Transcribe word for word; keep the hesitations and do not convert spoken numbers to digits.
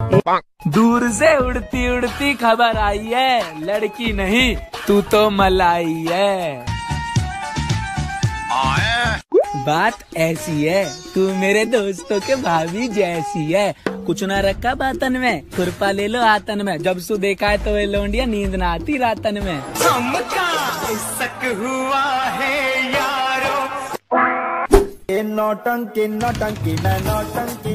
दूर से उड़ती उड़ती खबर आई है, लड़की नहीं तू तो मलाई है। बात ऐसी है, तू मेरे दोस्तों के भाभी जैसी है। कुछ ना रखा बातन में, खुरपा ले लो हाथन में। जब सु देखा है तो वे लौंडिया नींद ना आती रातन में। हमका इसक हुआ है यारो, नौटंकी नौटंकी मैं नौटंकी।